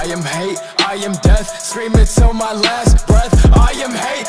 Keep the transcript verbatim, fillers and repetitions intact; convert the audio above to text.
I am hate, I am death, screaming till my last breath. I am hate